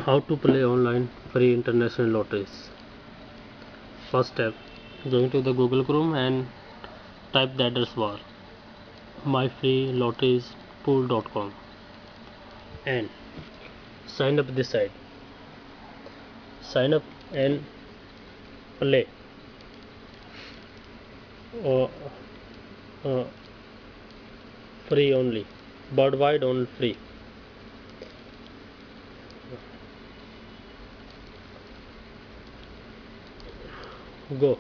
How to play online free international lotteries. First step, going to the Google Chrome and type the address bar myfreelotteriespool.com and sign up this site. Sign up and play. uh, uh, Free only, worldwide on free. Go.